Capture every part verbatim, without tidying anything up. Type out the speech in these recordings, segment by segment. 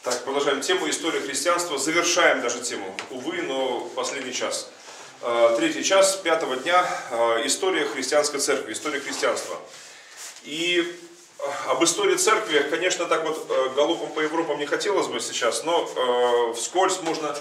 Так, продолжаем тему истории христианства. Завершаем даже тему, увы, но последний час. Третий час пятого дня. История христианской церкви, история христианства. И об истории церкви, конечно, так вот галопом по Европам не хотелось бы сейчас, но вскользь можно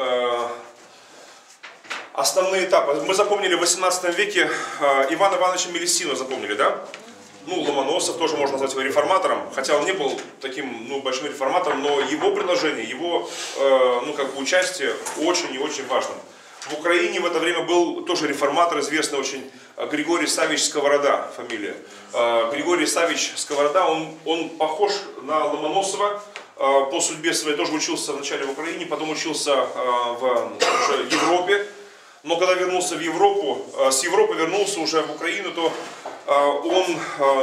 основные этапы. Мы запомнили в восемнадцатом веке Ивана Ивановича Мелессину, запомнили, да? Ну, Ломоносов тоже можно назвать его реформатором, хотя он не был таким, ну, большим реформатором, но его предложение, его, э, ну, как бы участие очень и очень важно. В Украине в это время был тоже реформатор, известный очень, Григорий Саввич Сковорода, фамилия. Э, Григорий Саввич Сковорода, он, он похож на Ломоносова, э, по судьбе своей тоже учился вначале в Украине, потом учился э, в уже Европе. Но когда вернулся в Европу, с Европы вернулся уже в Украину, то он,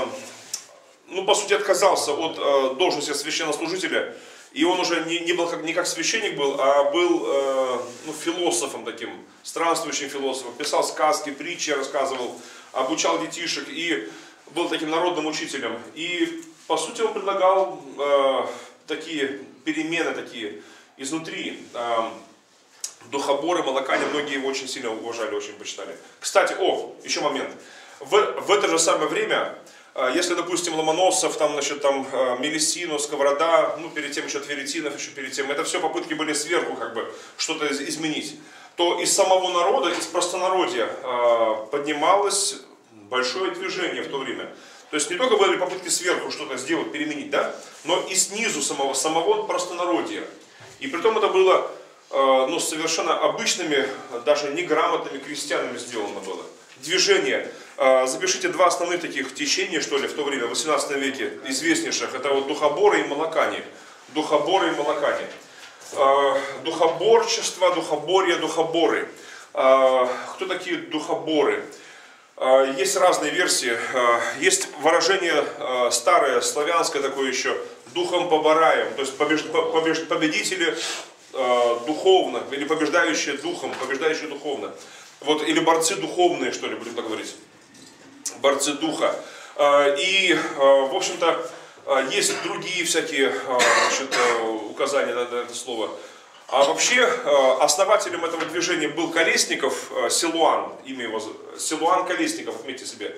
ну, по сути, отказался от должности священнослужителя. И он уже не, не был как, не как священник был, а был, ну, философом таким, странствующим философом. Писал сказки, притчи рассказывал, обучал детишек и был таким народным учителем. И, по сути, он предлагал такие перемены, такие изнутри. Духоборы, молокане, многие его очень сильно уважали, очень почитали. Кстати, о, еще момент. В, в это же самое время, если, допустим, Ломоносов, там, значит, там, Мелессину, Сковорода, ну, перед тем еще Тверетинов, еще перед тем, это все попытки были сверху, как бы, что-то изменить, то из самого народа, из простонародья поднималось большое движение в то время. То есть не только были попытки сверху что-то сделать, переменить, да, но и снизу самого, самого простонародья. И при том это было, ну, совершенно обычными, даже неграмотными крестьянами сделано было. Движение. Запишите два основных таких течения, что ли, в то время, в восемнадцатом веке, известнейших. Это вот духоборы и молокане. Духоборы и молокане. Духоборчество, духоборье, духоборы. Кто такие духоборы? Есть разные версии. Есть выражение старое, славянское такое еще, духом побораем. То есть победители духовно, или побеждающие духом, побеждающие духовно. Вот, или борцы духовные, что ли, будем так говорить. Борцы духа. И, в общем-то, есть другие всякие, значит, указания на это слово. А вообще, основателем этого движения был Колесников, Силуан, имя его, Силуан Колесников, отметьте себе.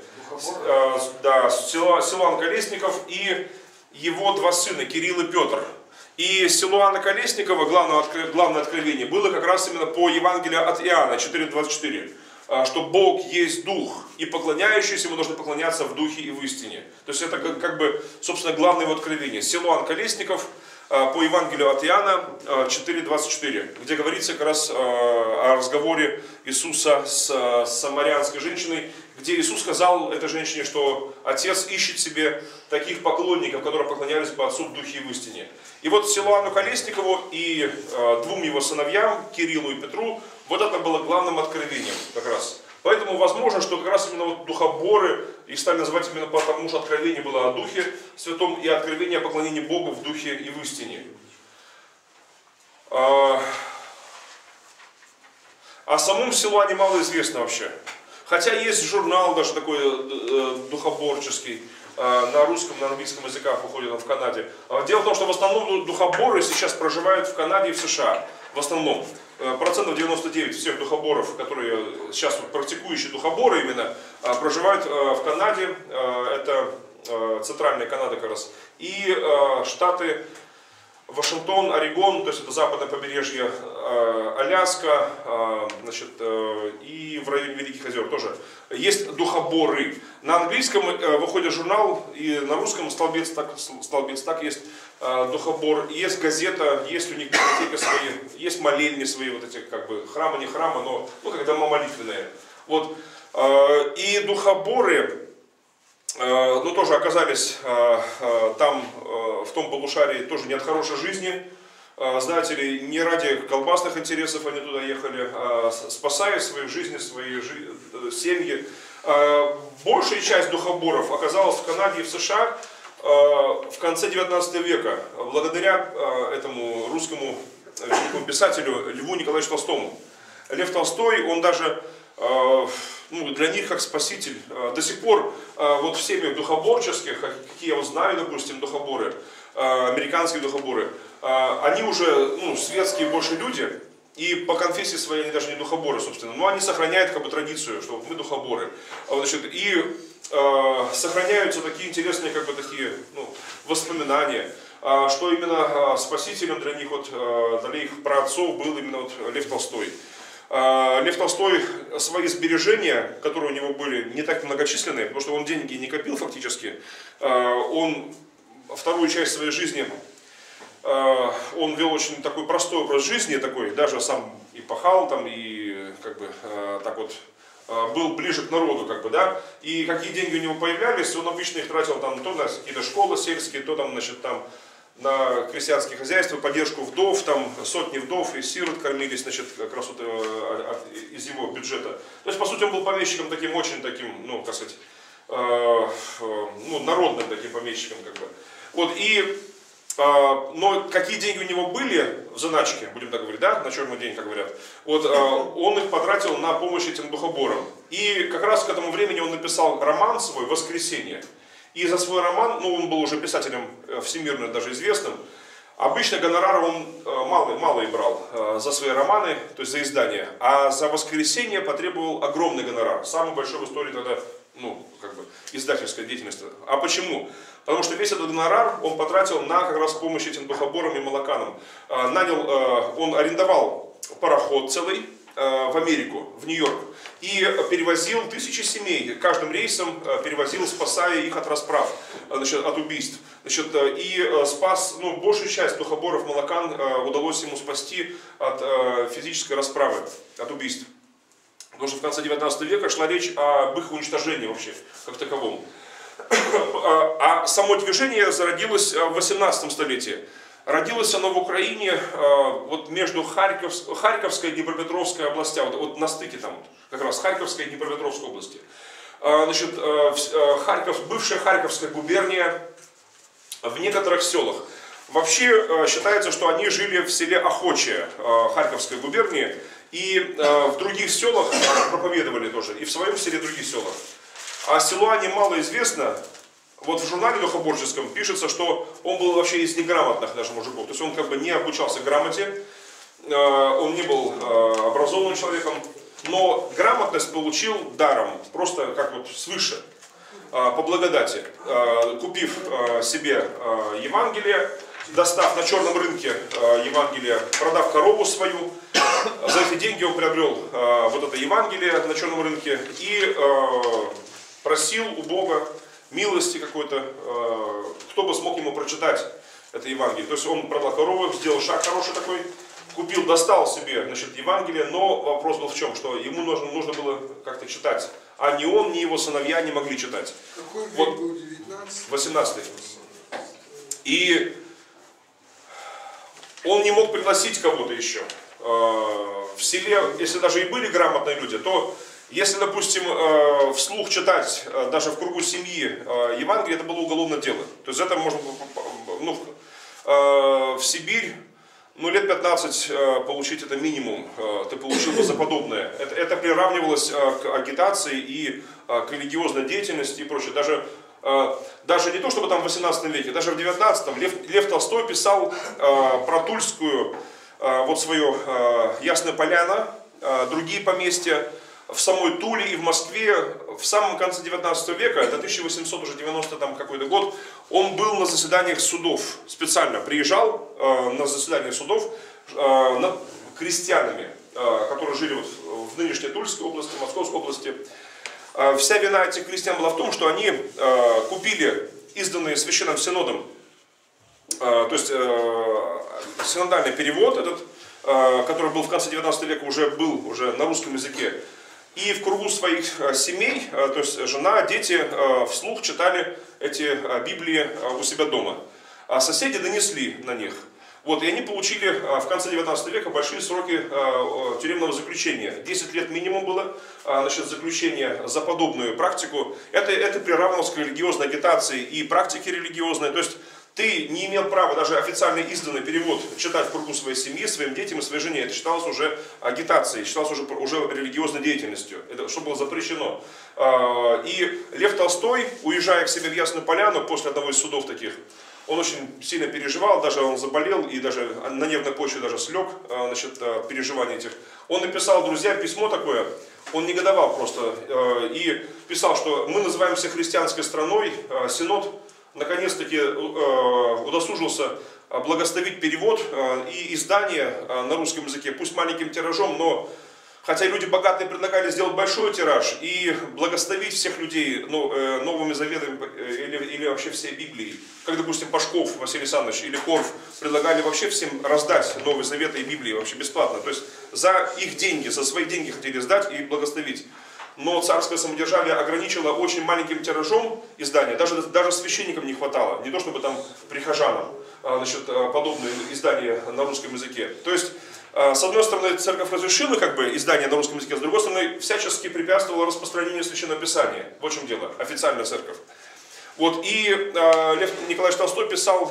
Да, Силуан Колесников и его два сына, Кирилл и Петр. И Силуана Колесникова, главное, главное откровение, было как раз именно по Евангелию от Иоанна четыре двадцать четыре. Что Бог есть Дух, и поклоняющиеся Ему должны поклоняться в Духе и в истине. То есть это как, как бы, собственно, главное его откровение. Силуан Колесников по Евангелию от Иоанна четыре двадцать четыре, где говорится как раз о разговоре Иисуса с самарянской женщиной, где Иисус сказал этой женщине, что Отец ищет себе таких поклонников, которые поклонялись бы Отцу в Духе и в истине. И вот Силуану Колесникову и двум его сыновьям, Кириллу и Петру, вот это было главным откровением как раз. Поэтому возможно, что как раз именно вот духоборы, их стали называть именно потому, что откровение было о Духе Святом и откровение о поклонении Богу в Духе и в истине. О самом Силуане мало известно вообще. Хотя есть журнал даже такой духоборческий, на русском, на английском языках выходит он в Канаде. Дело в том, что в основном духоборы сейчас проживают в Канаде и в США. В основном. Процентов девяносто девять всех духоборов, которые сейчас вот, практикующие духоборы именно, проживают в Канаде. Это центральная Канада как раз. И штаты Вашингтон, Орегон, то есть это западное побережье, Аляска, значит, и в районе Великих озер тоже. Есть духоборы. На английском выходит журнал, и на русском столбец так, столбец так есть духобор. Есть газета, есть у них библиотека свои, есть молельни свои, вот эти как бы храмы, не храмы, но ну, как дома молитвенные. Вот. И духоборы, ну, тоже оказались там, в том полушарии, тоже не от хорошей жизни. Знаете ли, не ради колбасных интересов они туда ехали, а спасая свои жизни, свои жи... семьи. Большая часть духоборов оказалась в Канаде и в США в конце девятнадцатого века, благодаря этому русскому великому писателю Льву Николаевичу Толстому. Лев Толстой, он даже, ну, для них как спаситель. До сих пор вот в семьях духоборческих, какие я вот знаю, допустим, духоборы, американские духоборы, они уже ну, светские больше люди, и по конфессии своей они даже не духоборы, собственно, но они сохраняют как бы традицию, что мы духоборы. Значит, и э, сохраняются такие интересные как бы такие ну, воспоминания, э, что именно э, спасителем для них, вот, э, для их праотцов был именно вот Лев Толстой. Э, Лев Толстой свои сбережения, которые у него были не так многочисленные, потому что он деньги не копил фактически, э, он вторую часть своей жизни он вел очень такой простой образ жизни, такой, даже сам и пахал там, и как бы так вот был ближе к народу, как бы, да, и какие деньги у него появлялись, он обычно их тратил там то на какие-то школы сельские, то там, значит, там на крестьянские хозяйства, поддержку вдов, там сотни вдов и сирот кормились, значит, как раз вот из его бюджета. То есть, по сути, он был помещиком таким, очень таким, ну, как сказать, ну, народным таким помещиком, как бы. Вот, и но какие деньги у него были в заначке, будем так говорить, да, на черный день, как говорят, вот, он их потратил на помощь этим духоборам. И как раз к этому времени он написал роман свой «Воскресенье». И за свой роман, ну он был уже писателем всемирно даже известным, обычно гонорар он мало, мало и брал за свои романы, то есть за издание, а за «Воскресенье» потребовал огромный гонорар, самый большой в истории тогда, ну, как бы, издательской деятельности. А почему? Потому что весь этот гонорар он потратил на как раз помощь этим духоборам и молоканам. Нанял, он арендовал пароход целый в Америку, в Нью-Йорк, и перевозил тысячи семей, каждым рейсом перевозил, спасая их от расправ, значит, от убийств. Значит, и спас, ну, большую часть духоборов, молокан удалось ему спасти от физической расправы, от убийств. Потому что в конце девятнадцатого века шла речь об их уничтожении вообще, как таковом. А само движение зародилось в восемнадцатом столетии. Родилось оно в Украине вот между Харьков, Харьковской и Днепропетровской областями, вот, вот на стыке там, вот, как раз Харьковской и Днепропетровской области. Значит, Харьков, бывшая Харьковская губерния в некоторых селах. Вообще считается, что они жили в селе Охочее Харьковской губернии и в других селах проповедовали тоже, и в своем селе в других селах. А село они мало известно. Вот в журнале духоборческом пишется, что он был вообще из неграмотных даже мужиков. То есть он как бы не обучался грамоте, он не был образованным человеком, но грамотность получил даром, просто как вот свыше, по благодати. Купив себе Евангелие, достав на черном рынке Евангелие, продав корову свою, за эти деньги он приобрел вот это Евангелие на черном рынке и просил у Бога милости какой-то, кто бы смог ему прочитать это Евангелие. То есть он продал корову, сделал шаг хороший такой, купил, достал себе, значит, Евангелие, но вопрос был в чем, что ему нужно, нужно было как-то читать, а ни он, ни его сыновья не могли читать. Какой век вот, был? девятнадцатый? восемнадцатый. И он не мог пригласить кого-то еще. В селе, если даже и были грамотные люди, то если, допустим, вслух читать, даже в кругу семьи Евангелие, это было уголовное дело. То есть это можно, ну, в Сибирь, ну, лет пятнадцать получить это минимум, ты получил бы за подобное. Это, это приравнивалось к агитации и к религиозной деятельности и прочее. Даже, даже не то, чтобы там в восемнадцатом веке, даже в девятнадцатом Лев, Лев Толстой писал про Тульскую, вот свое Ясная Поляна, другие поместья. В самой Туле и в Москве в самом конце девятнадцатого века, это тысяча восемьсот девяностый там какой-то год, он был на заседаниях судов, специально приезжал э, на заседания судов э, над крестьянами, э, которые жили вот в нынешней Тульской области, Московской области. Э, вся вина этих крестьян была в том, что они э, купили изданные Священным Синодом, э, то есть э, синодальный перевод этот, э, который был в конце девятнадцатого века, уже был уже на русском языке. И в кругу своих семей, то есть жена, дети вслух читали эти Библии у себя дома. А соседи донесли на них. Вот, и они получили в конце девятнадцатого века большие сроки тюремного заключения. десять лет минимум было, значит, заключение за подобную практику. Это, это приравнивалось к религиозной агитации и практике религиозной. То есть ты не имел права даже официально изданный перевод читать в кругу своей семьи, своим детям и своей жене. Это считалось уже агитацией, считалось уже, уже религиозной деятельностью. Это что было запрещено. И Лев Толстой, уезжая к себе в Ясную Поляну после одного из судов таких, Он очень сильно переживал, даже он заболел и даже на нервной почве даже слег насчет переживаний этих. Он написал, друзья, письмо такое, он негодовал просто и писал, что мы называемся христианской страной, Синод наконец-таки удосужился благословить перевод и издание на русском языке, пусть маленьким тиражом, но хотя люди богатые предлагали сделать большой тираж и благословить всех людей ну, новыми заветами или, или вообще всей Библией, как, допустим, Пашков Василий Александрович или Корф предлагали вообще всем раздать Новые Заветы и Библии вообще бесплатно, то есть за их деньги, за свои деньги хотели сдать и благословить. Но царское самодержавие ограничило очень маленьким тиражом издания, даже, даже священникам не хватало, не то чтобы там прихожанам, значит, подобные издания на русском языке. То есть, с одной стороны, церковь разрешила как бы издание на русском языке, с другой стороны, всячески препятствовала распространению Священного Писания. Вот в чем дело, официальная церковь. Вот, и э, Лев Николаевич Толстой писал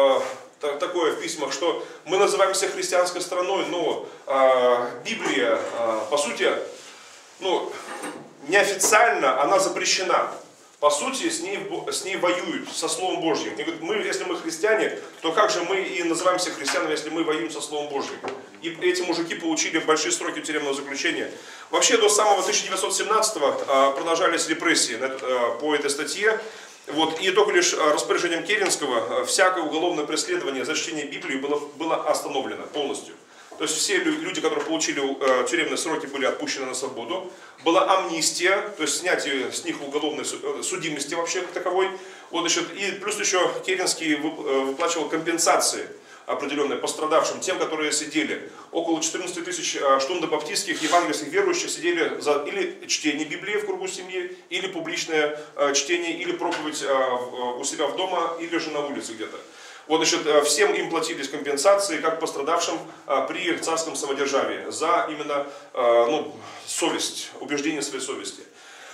э, такое в письмах, что мы называемся христианской страной, но э, Библия, э, по сути, ну, неофициально она запрещена. По сути, с ней, с ней воюют, со Словом Божьим. И говорят, мы, если мы христиане, то как же мы и называемся христианами, если мы воюем со Словом Божьим? И эти мужики получили большие сроки тюремного заключения. Вообще до самого тысяча девятьсот семнадцатого продолжались репрессии по этой статье. Вот, и только лишь распоряжением Керенского всякое уголовное преследование за чтение Библии было, было остановлено полностью. То есть все люди, которые получили э, тюремные сроки, были отпущены на свободу. Была амнистия, то есть снятие с них уголовной судимости вообще как таковой. Вот, значит, и плюс еще Керенский выплачивал компенсации определенные пострадавшим, тем, которые сидели. Около четырнадцати тысяч штундо-баптистских евангельских верующих сидели за или чтение Библии в кругу семьи, или публичное э, чтение, или проповедь э, у себя в дома, или же на улице где-то. Вот, значит, всем им платились компенсации, как пострадавшим при царском самодержавии, за именно ну, совесть, убеждение своей совести,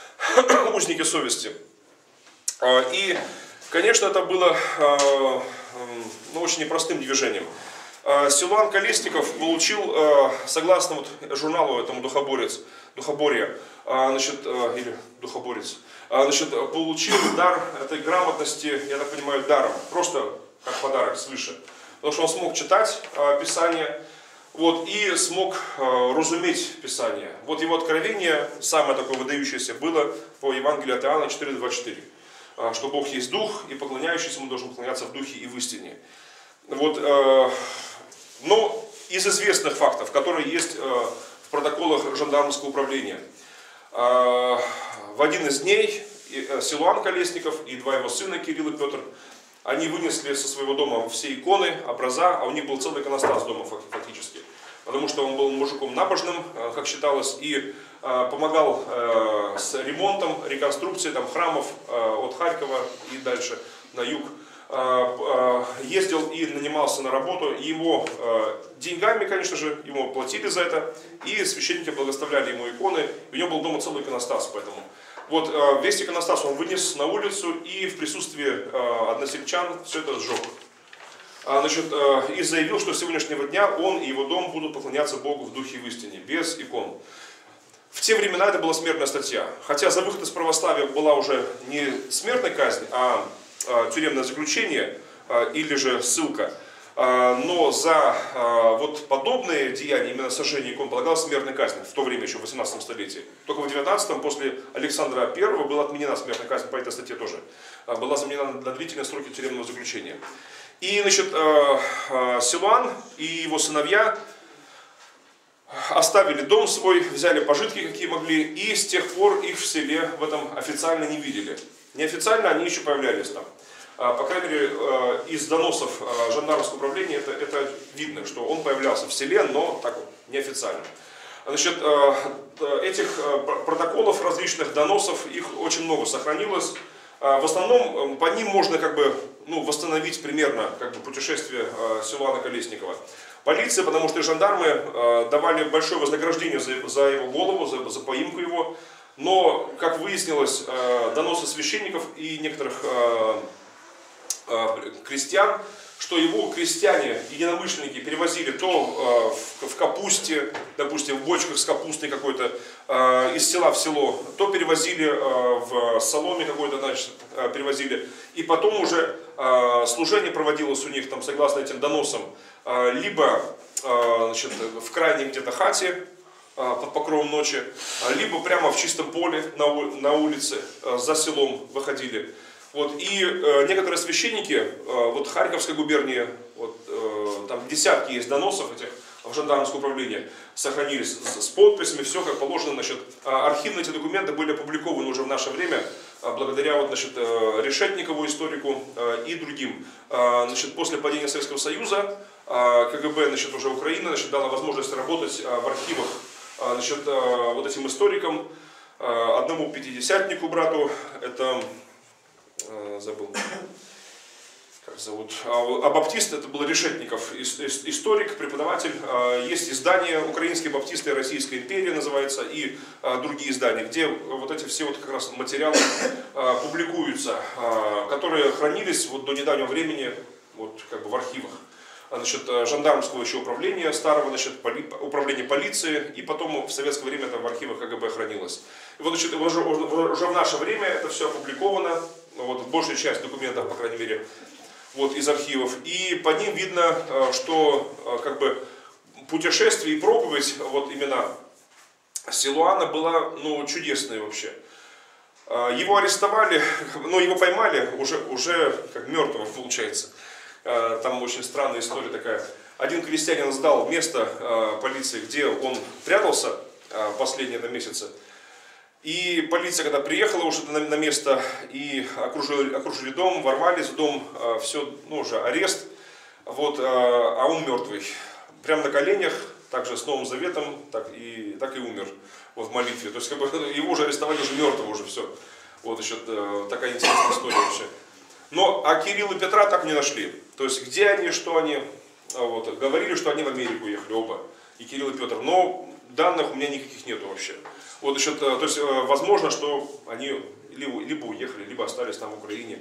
узники совести. И, конечно, это было ну, очень непростым движением. Силуан Колесников получил, согласно вот журналу этому «Духоборец», «Духоборье», значит, или «Духоборец», значит, получил дар этой грамотности, я так понимаю, даром, просто как подарок свыше. Потому что он смог читать э, Писание, вот, и смог э, разуметь Писание. Вот его откровение, самое такое выдающееся, было по Евангелию от Иоанна четыре двадцать четыре. Э, что Бог есть Дух, и поклоняющийся Ему должен поклоняться в Духе и в истине. Вот, э, но из известных фактов, которые есть э, в протоколах жандармского управления. Э, в один из дней э, Силуан Колесников и два его сына, Кирилл и Петр, они вынесли со своего дома все иконы, образа, а у них был целый иконостас дома фактически. Потому что он был мужиком набожным, как считалось, и помогал с ремонтом, реконструкцией там, храмов от Харькова и дальше на юг. Ездил и нанимался на работу, и его деньгами, конечно же, ему платили за это, и священники благословляли ему иконы, и у него был дома целый иконостас, поэтому. Вот весь иконостас он вынес на улицу и в присутствии односельчан все это сжег. Значит, и заявил, что с сегодняшнего дня он и его дом будут поклоняться Богу в духе и в истине, без икон. В те времена это была смертная статья. Хотя за выход из православия была уже не смертная казнь, а тюремное заключение или же ссылка. Но за вот подобные деяния, именно сожжение икон, полагалась смертная казнь в то время, еще в восемнадцатом столетии. Только в девятнадцатом, после Александра Первого, была отменена смертная казнь, по этой статье тоже. Была заменена на длительные сроки тюремного заключения. И, значит, Силуан и его сыновья оставили дом свой, взяли пожитки, какие могли, и с тех пор их в селе в этом официально не видели. Неофициально они еще появлялись там. По крайней мере, из доносов жандармского управления это, это видно, что он появлялся в селе, но так вот, неофициально. Значит, этих протоколов различных доносов, их очень много сохранилось. В основном по ним можно как бы, ну, восстановить примерно как бы, путешествие Силуана Колесникова. Полиция, потому что жандармы давали большое вознаграждение за, за его голову, за, за поимку его. Но, как выяснилось, доносы священников и некоторых крестьян, что его крестьяне, единомышленники перевозили то в капусте, допустим, в бочках с капустой какой-то, из села в село, то перевозили в соломе какой-то, значит, перевозили. И потом уже служение проводилось у них, там, согласно этим доносам, либо значит, в крайней где-то хате, под покровом ночи, либо прямо в чистом поле на, на улице, за селом выходили. Вот, и э, некоторые священники, э, вот Харьковской губернии, вот, э, там десятки есть доносов этих в жандармское управление, сохранились с, с подписями, все как положено. Значит, архивные эти документы были опубликованы уже в наше время, благодаря вот, значит, э, Решетникову, историку, э, и другим. Э, значит, после падения Советского Союза э, КГБ, значит, уже Украина, значит, дала возможность работать э, в архивах э, значит, э, вот этим историкам, э, одному пятидесятнику брату, это... забыл, как зовут, а баптист, это был Решетников, историк, преподаватель. Есть издание «Украинские баптисты и Российская империя» называется, и другие издания, где вот эти все вот как раз материалы публикуются, которые хранились вот до недавнего времени вот как бы в архивах. Значит, жандармского еще управления, старого, значит, поли, управления полиции, и потом в советское время это в архивах КГБ хранилось. И вот, значит, уже, уже в наше время это все опубликовано, вот, большая часть документов, по крайней мере, вот, из архивов, и по ним видно, что как бы путешествие и проповедь вот именно Силуана была, ну, чудесная вообще. Его арестовали, но его поймали уже, уже как мертвого, получается. Там очень странная история такая. Один крестьянин сдал место э, полиции, где он прятался э, последние на месяцы. И полиция, когда приехала уже на, на место и окружили, окружили дом, ворвались в дом, э, все, ну, уже арест, вот, э, а он мертвый. Прямо на коленях, также с Новым Заветом, так и, так и умер вот, в молитве. То есть как бы, его уже арестовали уже мертвого, уже все. Вот еще э, такая интересная история вообще. Но а Кирилла и Петра так не нашли. То есть где они, что они, вот, говорили, что они в Америку уехали оба, и Кирилл и Петр, но данных у меня никаких нету вообще. Вот еще, то есть возможно, что они либо, либо уехали, либо остались там в Украине.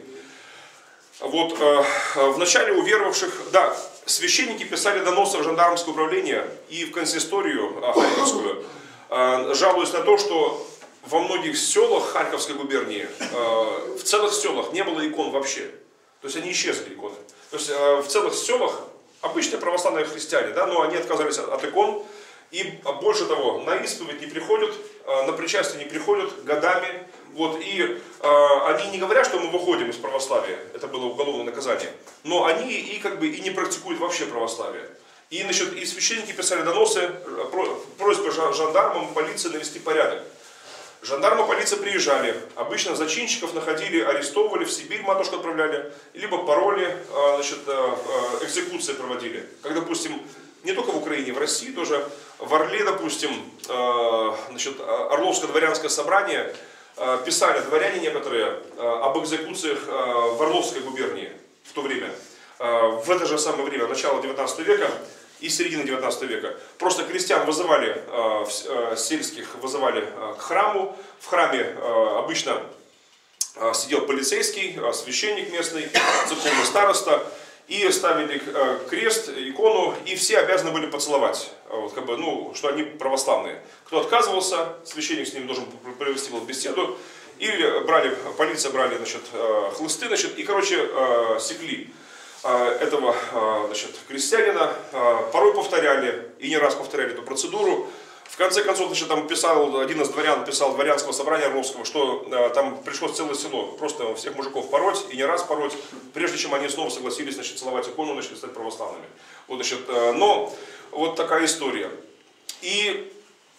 Вот в начале уверовавших, да, священники писали доносы в жандармское управление и в консисторию Харьковскую, жалуясь на то, что во многих селах Харьковской губернии, в целых селах не было икон вообще. То есть они исчезли, иконы. То есть в целых селах обычные православные христиане, да, но они отказались от икон. И больше того, на исповедь не приходят, на причастие не приходят годами. Вот, и они не говорят, что мы выходим из православия, это было уголовное наказание, но они и, как бы, и не практикуют вообще православие. И, значит, и священники писали доносы, просьбы жандармам, полиции навести порядок. Жандармы, полиция приезжали, обычно зачинщиков находили, арестовывали, в Сибирь матушку отправляли, либо пароли, значит, экзекуции проводили. Как, допустим, не только в Украине, в России тоже, в Орле, допустим, значит, Орловское дворянское собрание писали дворяне некоторые об экзекуциях в Орловской губернии в то время. В это же самое время, начало девятнадцатого века, и середины девятнадцатого века. Просто крестьян вызывали, э, сельских вызывали э, к храму. В храме э, обычно э, сидел полицейский, э, священник местный, церковный староста. И ставили э, крест, икону, и все обязаны были поцеловать. Вот, как бы, ну, что они православные. Кто отказывался, священник с ним должен провести был беседу. Или брали, полиция брали, значит, э, хлысты, значит, и, короче, э, секли этого, значит, крестьянина, порой повторяли, и не раз повторяли эту процедуру. В конце концов, значит, там писал, один из дворян писал дворянского собрания Орловского, что там пришлось целое село просто всех мужиков пороть, и не раз пороть, прежде чем они снова согласились, значит, целовать икону, начали стать православными. Вот, значит, но вот такая история. И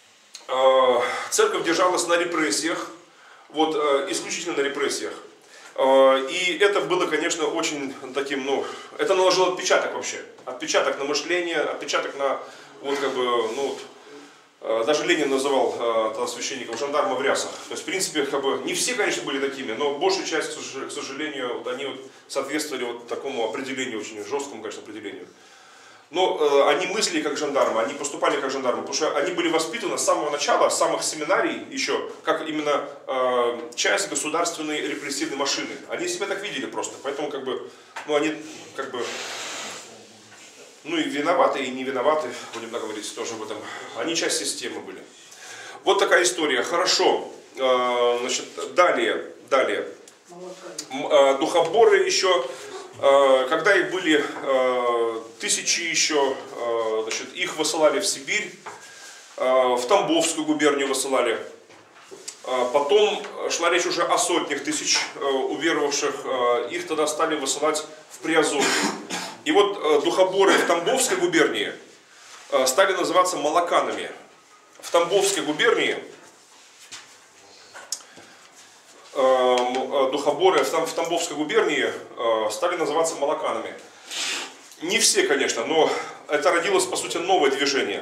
э, церковь держалась на репрессиях, вот, э, исключительно на репрессиях. И это было, конечно, очень таким, ну, это наложило отпечаток вообще. Отпечаток на мышление, отпечаток на, вот как бы, ну, вот, даже Ленин называл тогда священников жандарма в рясах. То есть, в принципе, как бы, не все, конечно, были такими, но большая часть, к сожалению, вот, они вот соответствовали вот такому определению, очень жесткому, конечно, определению. Но э, они мыслили как жандармы, они поступали как жандармы, потому что они были воспитаны с самого начала, с самых семинарий еще, как именно э, часть государственной репрессивной машины. Они себя так видели просто, поэтому как бы, ну они как бы, ну и виноваты, и не виноваты, будем так говорить, тоже в этом. Они часть системы были. Вот такая история. Хорошо, э, значит, далее, далее. Э, духоборы еще. когда их были тысячи еще, значит, их высылали в Сибирь, в Тамбовскую губернию высылали. Потом шла речь уже о сотнях тысяч уверовавших, их тогда стали высылать в Приазовье. И вот духоборы в Тамбовской губернии стали называться молоканами. В Тамбовской губернии духоборы в Тамбовской губернии стали называться молоканами. Не все, конечно, но это родилось, по сути, новое движение.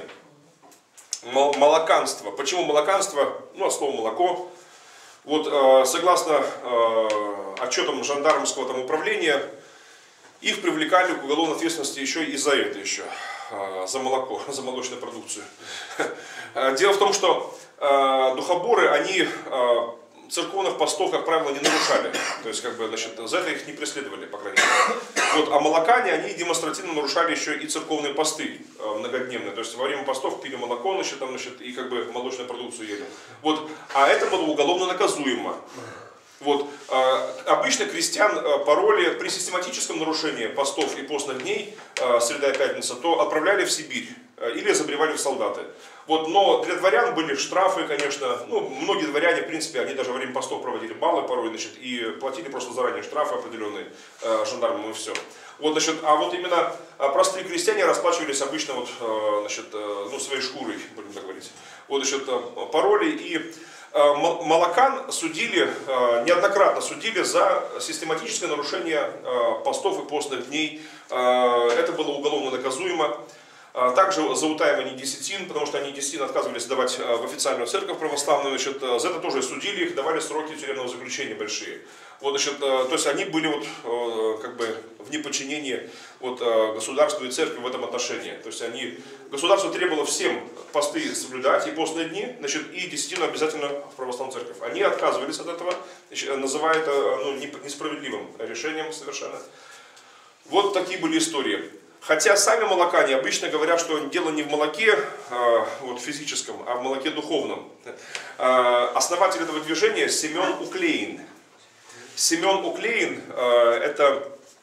Молоканство. Почему молоканство? Ну, от слова молоко. Вот, согласно отчетам жандармского там управления, их привлекали к уголовной ответственности еще и за это еще, за молоко, за молочную продукцию. Дело в том, что духоборы, они церковных постов, как правило, не нарушали. То есть, как бы, значит, за это их не преследовали, по крайней мере. Вот, а молокане, они демонстративно нарушали еще и церковные посты многодневные. То есть, во время постов пили молоко, значит, там, значит, и как бы молочную продукцию ели. Вот, а это было уголовно наказуемо. Вот, э, обычно крестьян э, пороли при систематическом нарушении постов и постных дней, э, среда и пятница, то отправляли в Сибирь э, или забревали в солдаты. Вот, но для дворян были штрафы, конечно. Ну, многие дворяне, в принципе, они даже во время постов проводили баллы порой, значит, и платили просто заранее штрафы определенные э, жандармам и все. Вот, значит, а вот именно э, простые крестьяне расплачивались обычно вот, э, значит, э, ну, своей шкурой, будем так говорить. Вот, значит, э, пороли и молокан судили, неоднократно судили за систематическое нарушение постов и постных дней. Это было уголовно наказуемо. Также за утаивание десятин, потому что они десятин отказывались давать в официальную церковь православную, значит, за это тоже судили их, давали сроки тюремного заключения большие. Вот, значит, то есть они были вот, как бы в неподчинении вот, государству и церкви в этом отношении. То есть они, государство требовало всем посты соблюдать и постные дни, значит, и десятину обязательно в православную церковь. Они отказывались от этого, значит, называя это ну, несправедливым решением совершенно. Вот такие были истории. Хотя сами молокане обычно говорят, что дело не в молоке вот, физическом, а в молоке духовном. Основатель этого движения Семен Уклеин. Семен Уклеин, это,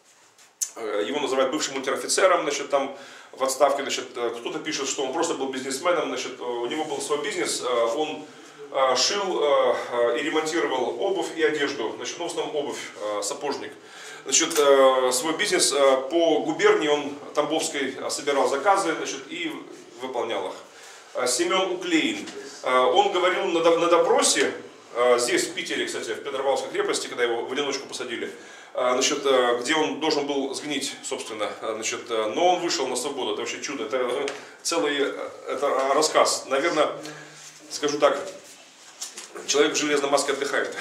его называют бывшим унтер-офицером, значит, там в отставке, значит, кто-то пишет, что он просто был бизнесменом, значит, у него был свой бизнес, он шил и ремонтировал обувь и одежду, значит, ну, в основном обувь, сапожник. Значит, свой бизнес по губернии он Тамбовской собирал заказы, значит, и выполнял их. Семен Уклеин, он говорил на допросе, здесь, в Питере, кстати, в Петропавловской крепости, когда его в одиночку посадили, значит, где он должен был сгнить, собственно, значит, но он вышел на свободу, это вообще чудо, это целый это рассказ. Наверное, скажу так, человек в железной маске отдыхает.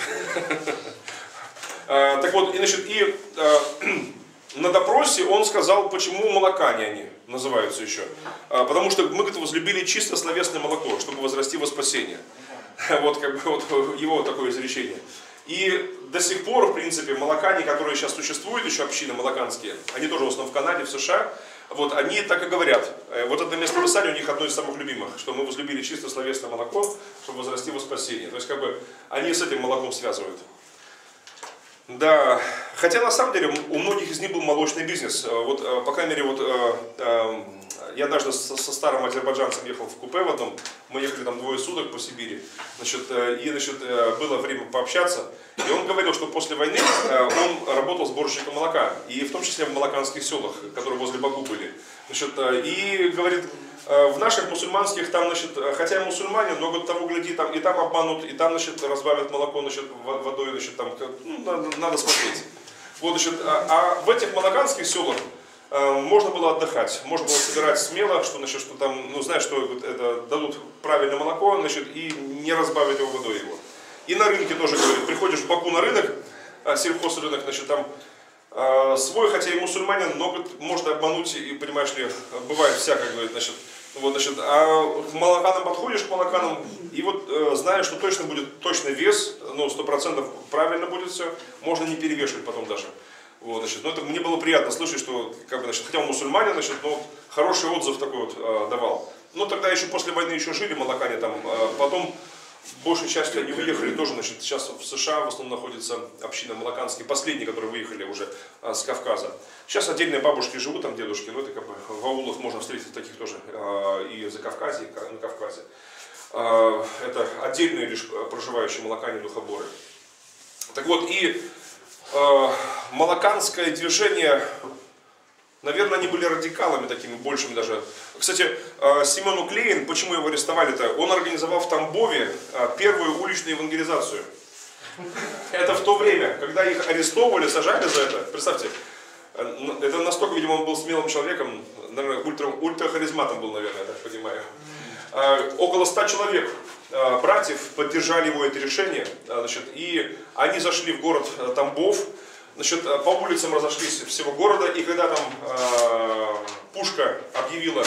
Так вот, и, значит, и э, на допросе он сказал, почему молокане они называются еще. А, потому что мы, говорит, возлюбили чисто словесное молоко, чтобы возрасти во спасение. Вот, как бы, вот его такое изречение. И до сих пор, в принципе, молокане, которые сейчас существуют, еще общины молоканские, они тоже в основном в Канаде, в США, вот, они так и говорят. Вот это местописание у них одно из самых любимых, что мы возлюбили чисто словесное молоко, чтобы возрасти во спасение. То есть, как бы, они с этим молоком связывают. Да, хотя на самом деле у многих из них был молочный бизнес. Вот, по крайней мере, вот, я однажды со старым азербайджанцем ехал в купе в одном, мы ехали там двое суток по Сибири, значит, и значит, было время пообщаться, и он говорил, что после войны он работал сборщиком молока, и в том числе в молоканских селах, которые возле Баку были. Значит, и говорит, в наших мусульманских, там, значит, хотя и мусульмане, но вот того гляди, там, и там обманут, и там, значит, разбавят молоко, значит, водой, значит, там, ну, надо, надо смотреть. Вот, значит, а, а в этих молоканских селах э, можно было отдыхать, можно было собирать смело, что, значит, что там, ну, знаешь, что это, дадут правильное молоко, значит, и не разбавить его водой его. И на рынке тоже, говорит, приходишь в Баку на рынок, сельхозрынок, значит, там, свой, хотя и мусульманин, но говорит, может обмануть, и, понимаешь ли, бывает всякое, говорит, значит, вот, значит, а к молоканам подходишь к молоканам, и вот э, знаешь, что точно будет точный вес, ну, сто процентов правильно будет все, можно не перевешивать потом даже. Вот, значит, но это мне было приятно слышать, что, как бы, значит, хотя он мусульманин, значит, но вот, хороший отзыв такой вот э, давал. Ну, тогда еще после войны еще жили молокане там, э, потом большей частью они уехали тоже, значит, сейчас в США в основном находится община молоканские, последние, которые выехали уже а, с Кавказа. Сейчас отдельные бабушки живут, там дедушки, но это как бы в аулах можно встретить таких тоже а, и за Кавказе, и на Кавказе. А, это отдельные лишь проживающие молокане духоборы. Так вот, и а, молоканское движение, наверное, они были радикалами такими, большими даже. Кстати, Семен Уклеин, почему его арестовали-то? Он организовал в Тамбове первую уличную евангелизацию. Это в то время, когда их арестовывали, сажали за это. Представьте, это настолько, видимо, он был смелым человеком, наверное, ультра, ультрахаризматом был, наверное, я так понимаю. Около ста человек, братьев, поддержали его это решение, значит, и они зашли в город Тамбов. Значит, по улицам разошлись всего города, и когда там э, пушка объявила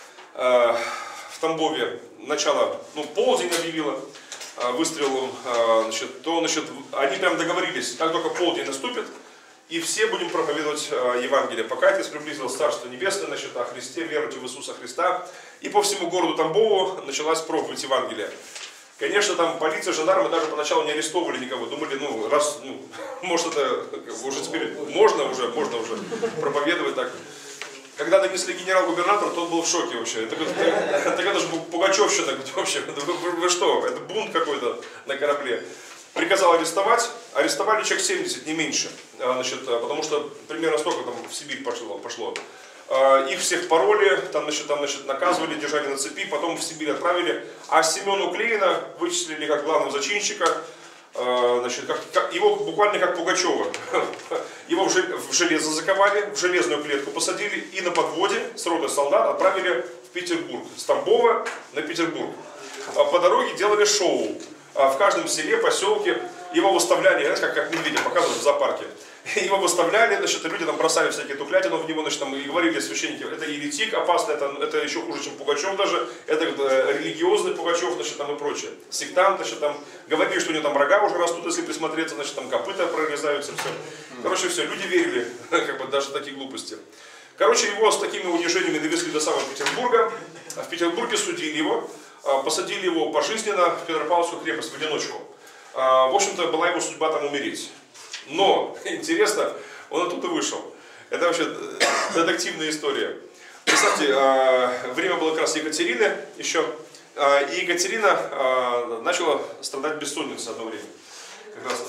э, в Тамбове начало, ну, полдень объявила э, выстрелом, э, значит, то значит, они прям договорились, как только полдень наступит, и все будем проповедовать э, Евангелие. Покайтесь, приблизилось Царство Небесное, значит, о Христе, веруйте в Иисуса Христа. И по всему городу Тамбову началась проповедь Евангелия. Конечно, там полиция, жандармы даже поначалу не арестовывали никого, думали, ну, раз, ну, может это, уже теперь можно уже, можно уже проповедовать так. Когда донесли генерал-губернатор, тот был в шоке вообще. Это, это, это же Пугачевщина, вообще, вы, вы, вы что, это бунт какой-то на корабле. Приказал арестовать, арестовали человек семьдесят, не меньше, значит, потому что примерно столько там в Сибирь пошло. пошло. Их всех пароли, там, значит, там, значит, наказывали, держали на цепи, потом в Сибирь отправили. А Семена Уклеина вычислили как главного зачинщика, значит, как, как, его буквально как Пугачева. Его в железо заковали, в железную клетку посадили и на подводе с ротой солдат отправили в Петербург. С Тамбова на Петербург. По дороге делали шоу. В каждом селе, поселке его выставляли, знаете, как, как медведя показывают в зоопарке. Его выставляли, значит, люди там бросали всякие тухлятину в него, значит, там, и говорили священники, это еретик опасный, это, это еще хуже, чем Пугачев даже, это э, религиозный Пугачев, значит, там и прочее. Сектант, значит, там, говорили, что у него там рога уже растут, если присмотреться, значит, там копыта прорезаются, все. Короче, все, люди верили, как бы, даже в такие глупости. Короче, его с такими унижениями довезли до самого Петербурга, в Петербурге судили его, посадили его пожизненно в Петропавловскую крепость в одиночку. В общем-то, была его судьба там умереть. Но, интересно, он оттуда вышел. Это вообще детективная история. Представьте, время было как раз Екатерины еще. И Екатерина начала страдать бессонницей одно время. Как раз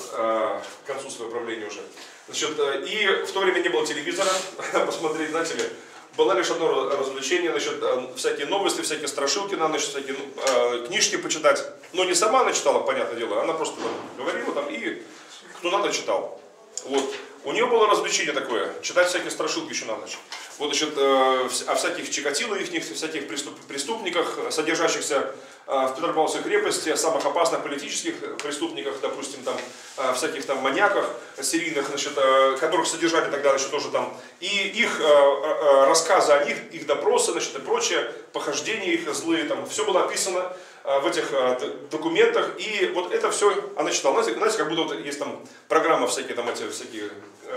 к концу своего правления уже. Значит, и в то время не было телевизора, посмотреть, знаете ли. Было лишь одно развлечение, значит, всякие новости, всякие страшилки, на ночь, всякие э, книжки почитать. Но не сама она читала, понятное дело, она просто там, говорила там и кто надо читал. Вот. У нее было развлечение такое, читать всякие страшилки еще на ночь. Вот, значит, э, о всяких Чикатило, их, всяких преступ, преступниках, содержащихся э, в Петропавловской крепости, о самых опасных политических преступниках, допустим, там, э, всяких там маньяках серийных, значит, э, которых содержали тогда еще тоже там. И их э, э, рассказы о них, их допросы, значит, и прочее, похождения их злые, там, все было описано э, в этих э, документах. И вот это все она читала. Знаете, знаете, как будто вот есть там программа всякие, там эти всякие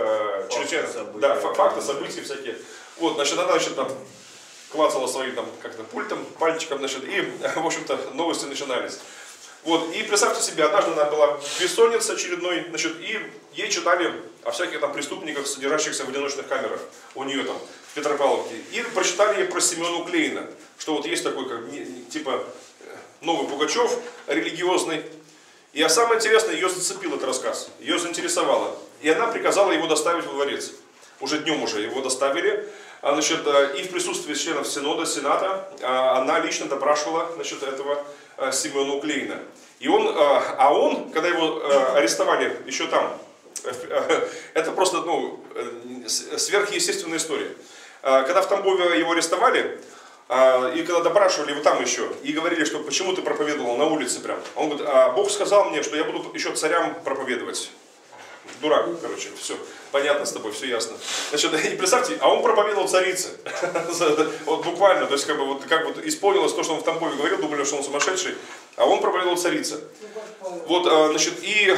э, чрезвычайно, да, факты, события всякие. Вот, значит, она, значит, там клацала своим там как-то пультом, пальчиком, значит, и, в общем-то, новости начинались. Вот, и представьте себе, однажды она была бессонница очередной, значит, и ей читали о всяких там преступниках, содержащихся в одиночных камерах у нее там, в Петропавловке. И прочитали ей про Семена Уклеина, что вот есть такой, как, типа, новый Пугачев, религиозный. И а самое интересное, ее зацепил этот рассказ, ее заинтересовало. И она приказала его доставить во дворец. Уже днем уже его доставили. Значит, и в присутствии членов Синода, Сената, она лично допрашивала, значит, этого Семена Уклеина. И он, а он, когда его арестовали еще там, это просто, ну, сверхъестественная история. Когда в Тамбове его арестовали, и когда допрашивали его там еще, и говорили, что почему ты проповедовал на улице прям. Он говорит, а Бог сказал мне, что я буду еще царям проповедовать. Дурак, короче, все, понятно с тобой, все ясно. Значит, и представьте, а он проповедовал царице. Вот буквально, то есть как бы вот, как вот исполнилось то, что он в Тамбове говорил, думали, что он сумасшедший, а он проповедовал царице. Вот, значит, и,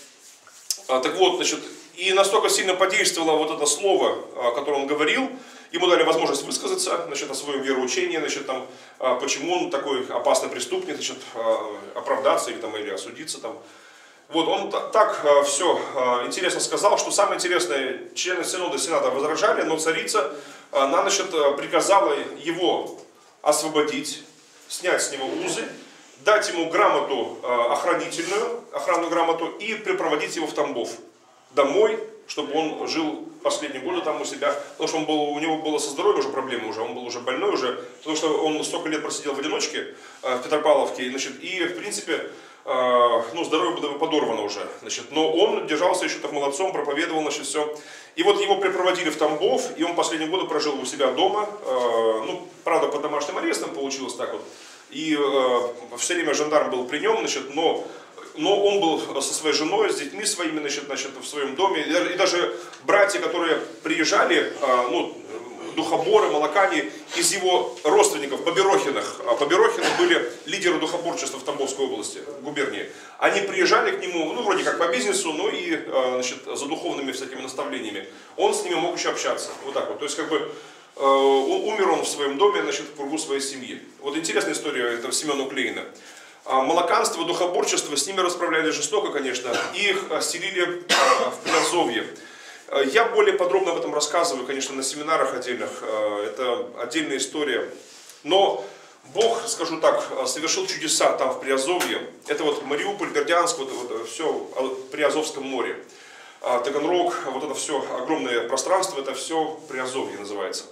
так вот, значит, и настолько сильно подействовало вот это слово, которое он говорил, Ему дали возможность высказаться, значит, о своем вероучении, значит, там, почему он такой опасный преступник, значит, оправдаться или, там, или осудиться. Там. Вот, он так все интересно сказал, что самое интересное, члены Синода и Сената возражали, но царица, она, значит, приказала его освободить, снять с него узы, дать ему грамоту охранительную, охранную грамоту и припроводить его в Тамбов домой, чтобы он жил последние годы там у себя, потому что он был, у него было со здоровьем уже проблемы, уже, он был уже больной уже, потому что он столько лет просидел в одиночке в Петропавловке, значит, и в принципе ну, здоровье было подорвано уже, значит, но он держался еще так молодцом, проповедовал, значит, все. И вот его припроводили в Тамбов, и он последние годы прожил у себя дома, ну, правда, под домашним арестом получилось так вот, и все время жандарм был при нем, значит, но Но он был со своей женой, с детьми своими, значит, значит, в своем доме. И даже братья, которые приезжали, ну, духоборы, молокане, из его родственников, Поберохиных. Поберохины были лидеры духоборчества в Тамбовской области, губернии. Они приезжали к нему, ну, вроде как по бизнесу, но и, значит, за духовными всякими наставлениями. Он с ними мог еще общаться. Вот так вот. То есть, как бы, умер он в своем доме, значит, в кругу своей семьи. Вот интересная история этого Семена Уклеина. Молоканство, духоборчество, с ними расправлялись жестоко, конечно, и их селили в Приазовье. Я более подробно об этом рассказываю, конечно, на семинарах отдельных, это отдельная история. Но Бог, скажу так, совершил чудеса там в Приазовье. Это вот Мариуполь, Бердянск, вот, вот все в Приазовском море. Таганрог, вот это все огромное пространство, это все Приазовье называется.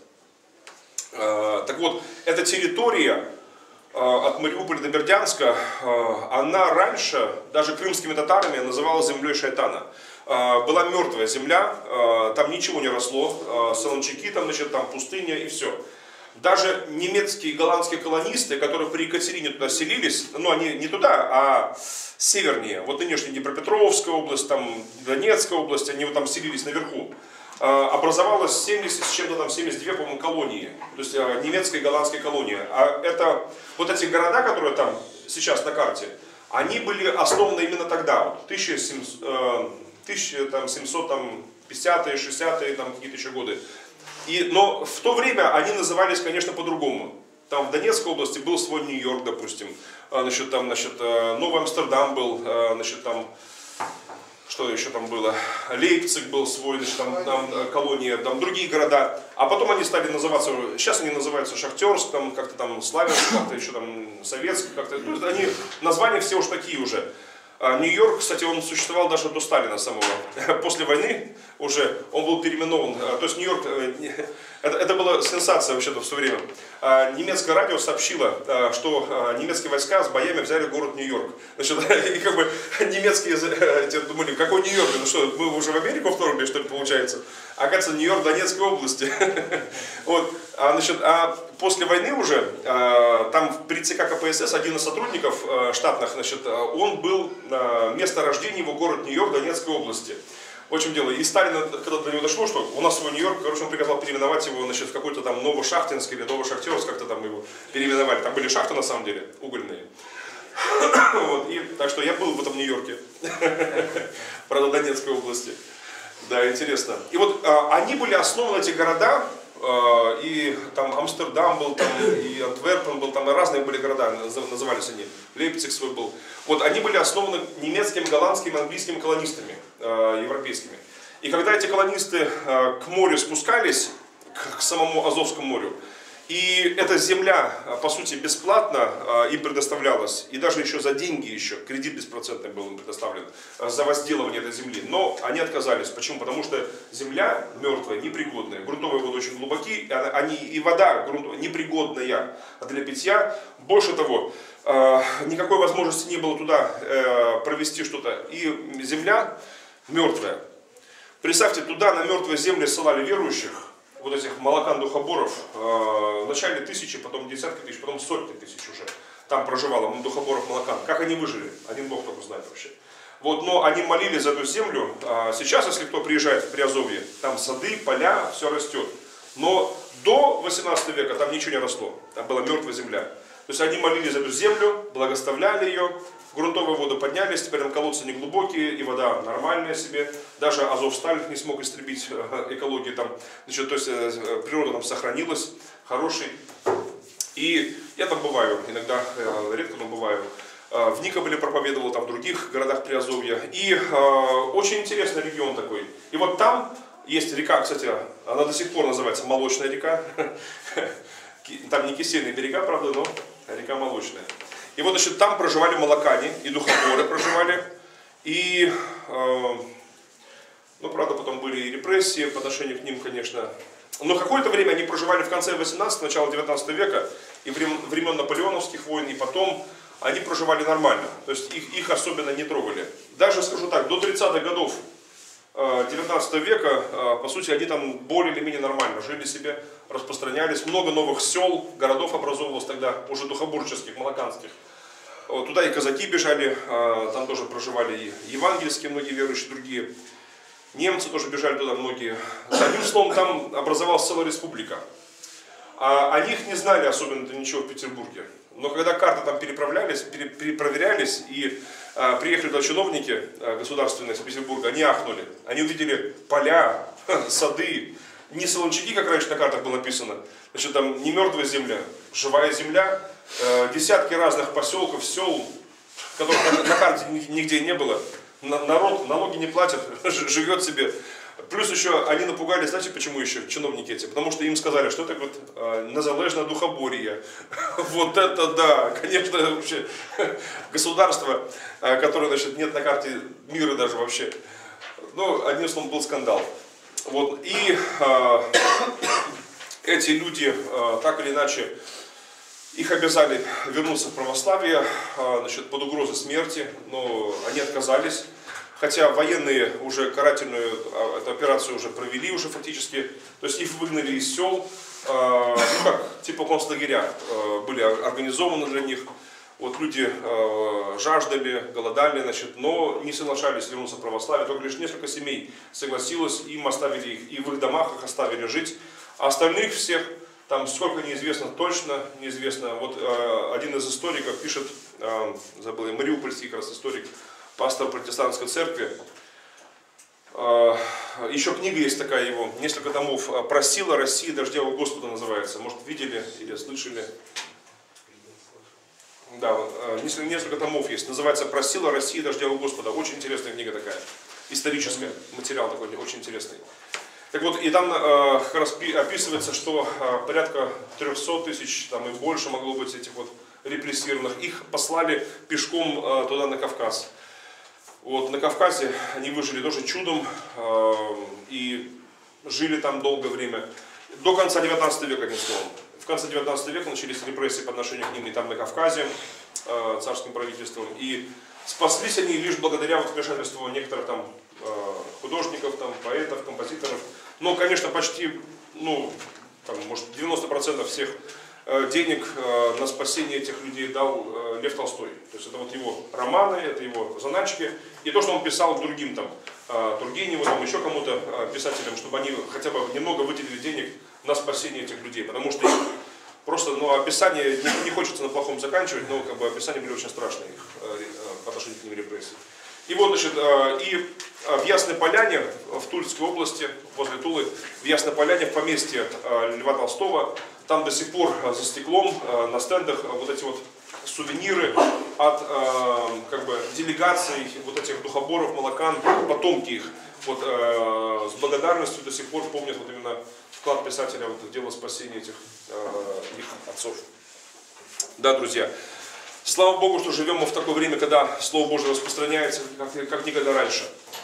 Так вот, эта территория от Мариуполя до Бердянска, она раньше, даже крымскими татарами, называлась землей шайтана. Была мертвая земля, там ничего не росло, солончаки, там, значит, там пустыня и все. Даже немецкие и голландские колонисты, которые при Екатерине туда селились, ну они не туда, а севернее, вот нынешняя Днепропетровская область, там Донецкая область, они вот там селились наверху. Образовалось семьдесят с чем-то там, семьдесят две, по-моему, колонии, то есть немецкая и голландская колонии. А это, вот эти города, которые там сейчас на карте, они были основаны именно тогда, вот, тысяча семьсот, пятидесятые, шестидесятые, там какие-то еще годы. И, но в то время они назывались, конечно, по-другому. Там в Донецкой области был свой Нью-Йорк, допустим, значит, там, значит, Новый Амстердам был, значит, там, что еще там было, Лейпциг был свой, значит, там, там колония, там другие города. А потом они стали называться, сейчас они называются Шахтерск, там как-то там Славянск, как-то еще там Советск, как-то, то есть они, названия все уж такие уже. Нью-Йорк, кстати, он существовал даже до Сталина самого. После войны уже он был переименован. То есть Нью-Йорк, это, это была сенсация вообще-то в свое время. Немецкое радио сообщило, что немецкие войска с боями взяли город Нью-Йорк. Значит, и как бы немецкие думали, какой Нью-Йорк? Ну что, мы уже в Америку вторгли, что ли, получается? А оказывается, Нью-Йорк Донецкой области. Вот. А, значит, а после войны уже, там при ЦК КПСС один из сотрудников штатных, значит, он был, место рождения его город Нью-Йорк Донецкой области. В общем дело, и Сталин, когда до него дошло, что у нас свой Нью-Йорк, короче, он приказал переименовать его, значит, в какой-то там Новошахтинск или Новошахтерск, как-то там его переименовали. Там были шахты на самом деле, угольные. Вот, и, так что я был в этом Нью-Йорке, правда, Донецкой области. Да, интересно. И вот а, они были основаны, эти города, а, и там Амстердам был, там, и Антверпен был, там и разные были города, назывались они, Лейпциг свой был. Вот они были основаны немецкими, голландскими, английскими колонистами, а, европейскими. И когда эти колонисты а, к морю спускались, к, к самому Азовскому морю, и эта земля, по сути, бесплатно им предоставлялась, и даже еще за деньги, еще кредит беспроцентный был им предоставлен за возделывание этой земли. Но они отказались. Почему? Потому что земля мертвая, непригодная, грунтовые воды очень глубокие, они, и вода непригодная для питья. Больше того, никакой возможности не было туда провести что-то, и земля мертвая. Представьте, туда на мертвые земли ссылали верующих, вот этих молокан-духоборов, э, вначале тысячи, потом десятки тысяч, потом сотни тысяч уже там проживало духоборов молокан. Как они выжили? Один Бог только знает вообще. Вот, но они молились за эту землю. А сейчас, если кто приезжает в Приазовье, там сады, поля, все растет. Но до восемнадцатого века там ничего не росло. Там была мертвая земля. То есть они молились за эту землю, благословляли ее, грунтовые воды поднялись, теперь там колодцы не глубокие, и вода нормальная себе. Даже Азовсталь не смог истребить экологию там. Значит, то есть природа там сохранилась, хороший. И я там бываю, иногда, редко, но бываю. В Никополе проповедовал, там в других городах Приазовья. И э, очень интересный регион такой. И вот там есть река, кстати, она до сих пор называется Молочная река. Там не кисельные берега, правда, но река Молочная. И вот, значит, там проживали молокане и духоборы проживали. И, э, ну, правда, потом были и репрессии по отношению к ним, конечно. Но какое-то время они проживали в конце восемнадцатого, начало девятнадцатого века, и времен наполеоновских войн, и потом они проживали нормально. То есть их, их особенно не трогали. Даже, скажу так, до тридцатых годов девятнадцатого века, по сути, они там более или менее нормально жили себе, распространялись. Много новых сел, городов образовывалось тогда, уже духоборческих, молоканских. Туда и казаки бежали, там тоже проживали и евангельские многие верующие, другие. Немцы тоже бежали туда многие. Одним словом, там образовалась целая республика. А о них не знали особенно ничего в Петербурге. Но когда карты там переправлялись, перепроверялись, и а, приехали туда чиновники а, государственные из Петербурга, они ахнули. Они увидели поля, сады, не солончаки, как раньше на картах было написано. Значит, там не мертвая земля, живая земля, а, десятки разных поселков, сел, которых на, на карте нигде не было. Народ налоги не платит, живет себе. Плюс еще они напугали, знаете почему еще, чиновники эти? Потому что им сказали, что это вот э, незалежное духоборье. Вот это да, конечно, вообще государство, э, которое, значит, нет на карте мира даже вообще. Ну, одним словом, был скандал. Вот, и э, эти люди, э, так или иначе, их обязали вернуться в православие, э, значит, под угрозой смерти, но они отказались. Хотя военные уже карательную эту операцию уже провели уже фактически, то есть их выгнали из сел, э, ну как, типа концлагеря э, были организованы для них. Вот люди э, жаждали, голодали, значит, но не соглашались вернуться в православие, только лишь несколько семей согласилось, им оставили их, и в их домах их оставили жить. А остальных всех, там сколько неизвестно точно, неизвестно. Вот э, один из историков пишет, э, забыл, мариупольский как раз историк, пастор протестантской церкви. Еще книга есть такая его, несколько томов, «Просила Россия дождя у Господа» называется. Может, видели или слышали? Да, несколько томов есть. Называется «Просила Россия дождя у Господа». Очень интересная книга такая. Историческая. Материал такой очень интересный. Так вот, и там как раз описывается, что порядка трехсот тысяч, там и больше могло быть этих вот репрессированных. Их послали пешком туда, на Кавказ. Вот, на Кавказе они выжили тоже чудом э, и жили там долгое время. До конца девятнадцатого века, одним словом. В конце девятнадцатого века начались репрессии по отношению к ним и там на Кавказе, э, царским правительством. И спаслись они лишь благодаря вот вмешательству некоторых там э, художников, там, поэтов, композиторов. Но, конечно, почти, ну, там, может, девяносто процентов всех денег на спасение этих людей дал Лев Толстой. То есть это вот его романы, это его заначки. И то, что он писал другим, там, Тургеневу, там, еще кому-то, писателям, чтобы они хотя бы немного выделили денег на спасение этих людей. Потому что просто, ну, описание, не, не хочется на плохом заканчивать, но как бы описания были очень страшные их, по отношению к ним репрессий. И вот, значит, и в Ясной Поляне, в Тульской области, возле Тулы, в Ясной Поляне, в поместье Льва Толстого, там до сих пор за стеклом на стендах вот эти вот сувениры от как бы делегаций вот этих духоборов, молокан, потомки их. Вот с благодарностью до сих пор помнят вот именно вклад писателя вот в дело спасения этих их отцов. Да, друзья. Слава Богу, что живем мы в такое время, когда Слово Божие распространяется как, как никогда раньше.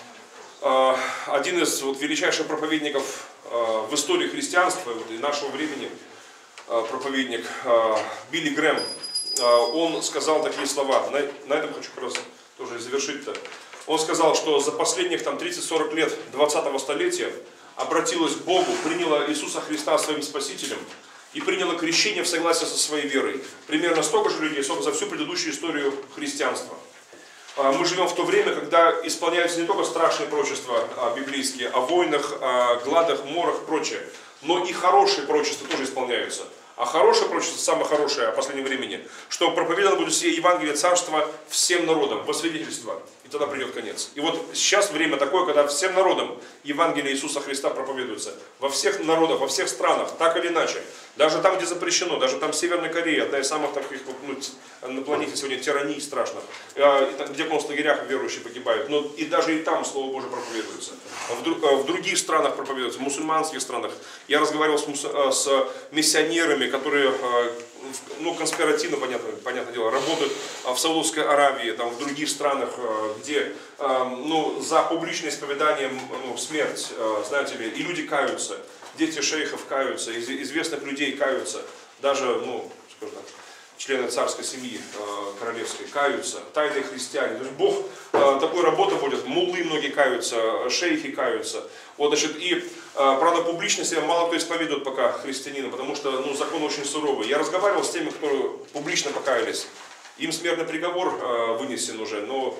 Один из вот величайших проповедников в истории христианства вот, и нашего времени, проповедник Билли Грэм, он сказал такие слова, на, на этом хочу как раз тоже завершить-то. Он сказал, что за последних там тридцать-сорок лет двадцатого столетия обратилась к Богу, приняла Иисуса Христа своим Спасителем и приняла крещение в согласии со своей верой. Примерно столько же людей, сколько за всю предыдущую историю христианства. Мы живем в то время, когда исполняются не только страшные пророчества библейские о войнах, о гладах, морах и прочее, но и хорошие пророчества тоже исполняются. А хорошее пророчество, самое хорошее о последнем времени, что проповедано будет все Евангелие Царства всем народам во свидетельство, и тогда придет конец. И вот сейчас время такое, когда всем народам Евангелие Иисуса Христа проповедуется. Во всех народах, во всех странах, так или иначе. Даже там, где запрещено, даже там Северная Корея, одна из самых таких вот, ну, на планете сегодня тираний страшно, где в концлагерях верующие погибают. Но и даже и там Слово Божие проповедуется. В, в других странах проповедуется, в мусульманских странах. Я разговаривал с, с миссионерами, которые, ну, конспиративно, понятно, понятное дело, работают в Саудовской Аравии, там, в других странах, где, ну, за публичное исповедание, ну, смерть, знаете ли, и люди каются. Дети шейхов каются, из известных людей каются, даже, ну, скажем так, члены царской семьи э, королевской каются, тайные христиане. То есть Бог э, такую работу будет, муллы многие каются, шейхи каются. Вот, значит, и, э, правда, публично себя мало кто исповедует пока христианина, потому что, ну, закон очень суровый. Я разговаривал с теми, кто публично покаялись. Им смертный приговор э, вынесен уже, но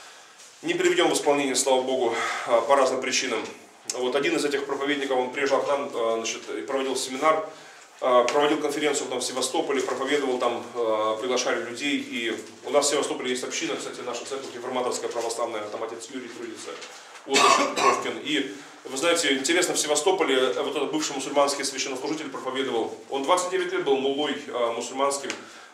не приведен в исполнение, слава Богу, э, по разным причинам. Вот один из этих проповедников, он приезжал к нам, значит, проводил семинар, проводил конференцию там в Севастополе, проповедовал там, приглашали людей. И у нас в Севастополе есть община, кстати, наша церковь реформаторская православная, там отец Юрий трудится, вот, значит, Бровкин. И вы знаете, интересно, в Севастополе вот этот бывший мусульманский священнослужитель проповедовал. Он двадцать девять лет был муллой мусульманским.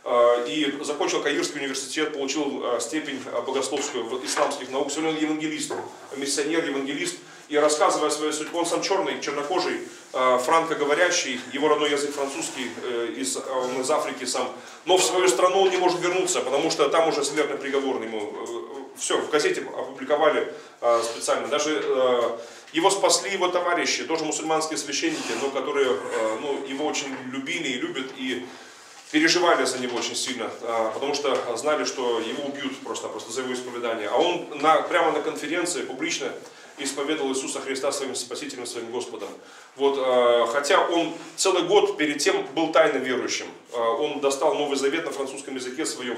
И закончил Каирский университет, получил степень богословскую в исламских науках. Сегодня он евангелист, миссионер, евангелист. И рассказывая свою судьбу, он сам черный, чернокожий, франкоговорящий, его родной язык французский, из, он из Африки сам. Но в свою страну он не может вернуться, потому что там уже смертный приговор ему. Все, в газете опубликовали специально. Даже его спасли его товарищи, тоже мусульманские священники, но которые, ну, его очень любили и любят, и переживали за него очень сильно, потому что знали, что его убьют просто-просто за его исповедание. А он на, прямо на конференции публично исповедовал Иисуса Христа своим Спасителем, своим Господом. Вот, хотя он целый год перед тем был тайно верующим. Он достал Новый Завет на французском языке своем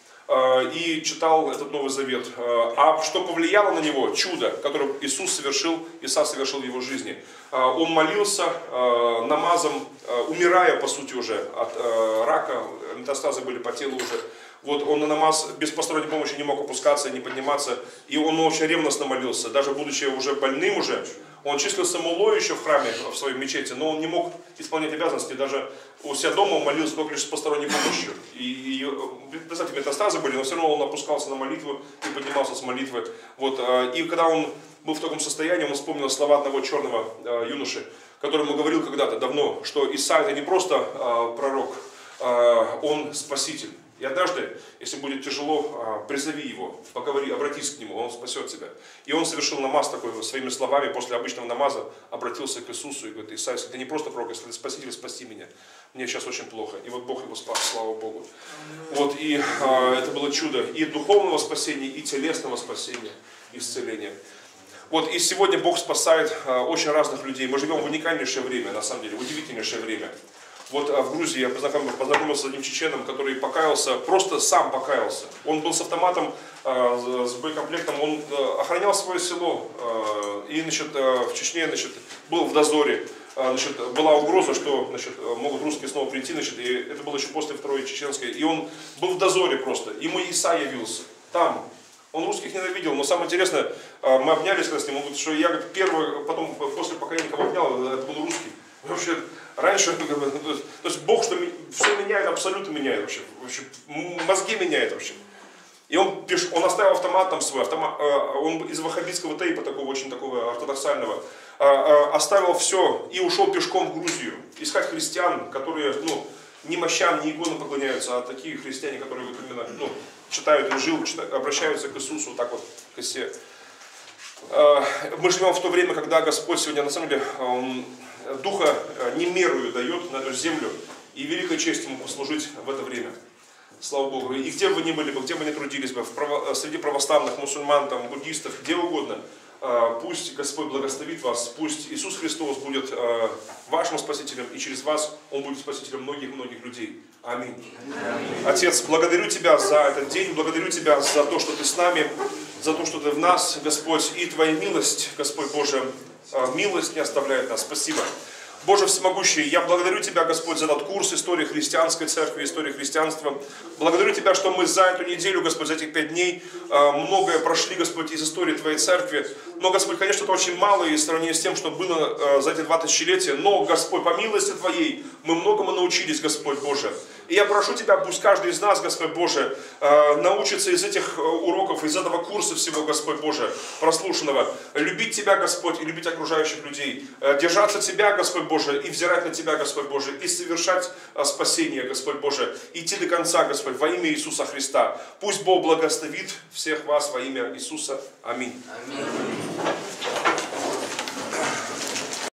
и читал этот Новый Завет. А что повлияло на него? Чудо, которое Иисус совершил, Иса совершил в его жизни. Он молился намазом, умирая, по сути, уже от рака, метастазы были по телу уже. Вот он на намаз без посторонней помощи не мог опускаться и не подниматься. И он очень ревностно молился. Даже будучи уже больным уже, он числился муллой еще в храме, в своей мечети, но он не мог исполнять обязанности. Даже у себя дома он молился только лишь с посторонней помощью. И, и представьте, метастазы были, но все равно он опускался на молитву и поднимался с молитвы. Вот, и когда он был в таком состоянии, он вспомнил слова одного черного юноши, которому говорил когда-то давно, что Иса это не просто пророк, он спаситель. И однажды, если будет тяжело, призови его, поговори, обратись к нему, он спасет тебя. И он совершил намаз такой, своими словами, после обычного намаза обратился к Иисусу и говорит: Иса, если ты не просто пророк, если ты спаситель, спаси меня. Мне сейчас очень плохо. И вот Бог его спас, слава Богу. Вот, и а, это было чудо и духовного спасения, и телесного спасения, исцеления. Вот, и сегодня Бог спасает а, очень разных людей. Мы живем в уникальнейшее время, на самом деле, в удивительнейшее время. Вот в Грузии я познакомился, познакомился с одним чеченом, который покаялся, просто сам покаялся. Он был с автоматом, с боекомплектом, он охранял свое село. И, значит, в Чечне, значит, был в дозоре. Значит, была угроза, что, значит, могут русские снова прийти, значит, и это было еще после Второй Чеченской. И он был в дозоре просто. Ему Иса явился там. Он русских ненавидел, но самое интересное, мы обнялись с ним, он говорит, что я первый, потом после покаяния кого обнял, это был русский. Вообще, раньше, то есть Бог что все меняет, абсолютно меняет вообще, вообще мозги меняет вообще. И он, он оставил автомат там свой, автомат, он из ваххабитского тейпа, такого очень такого ортодоксального, оставил все и ушел пешком в Грузию, искать христиан, которые, ну, не мощам, не иконам поклоняются, а такие христиане, которые вот именно, ну, читают Инжил, читают, обращаются к Иисусу, вот так вот, к Исе. Мы живем в то время, когда Господь сегодня, на самом деле, Он Духа немерую дает на эту землю, и великая честь Ему послужить в это время. Слава Богу. И где бы вы ни были бы, где бы ни трудились бы, в право, среди православных, мусульман, там, буддистов, где угодно, пусть Господь благословит вас, пусть Иисус Христос будет вашим Спасителем, и через вас Он будет Спасителем многих-многих людей. Аминь. Аминь. Отец, благодарю Тебя за этот день, благодарю Тебя за то, что Ты с нами, за то, что Ты в нас, Господь, и Твоя милость, Господь Божия, милость не оставляет нас. Спасибо. Боже всемогущий, я благодарю Тебя, Господь, за этот курс истории христианской церкви, истории христианства. Благодарю Тебя, что мы за эту неделю, Господь, за этих пять дней многое прошли, Господь, из истории Твоей церкви. Но, Господь, конечно, это очень мало и в сравнении с тем, что было за эти два тысячелетия. Но, Господь, по милости Твоей мы многому научились, Господь Боже. И я прошу Тебя, пусть каждый из нас, Господь Боже, научится из этих уроков, из этого курса всего, Господь Боже, прослушанного, любить Тебя, Господь, и любить окружающих людей, держаться Тебя, Господь Боже, и взирать на Тебя, Господь Боже, и совершать спасение, Господь Боже, идти до конца, Господь, во имя Иисуса Христа. Пусть Бог благословит всех вас во имя Иисуса. Аминь. Аминь.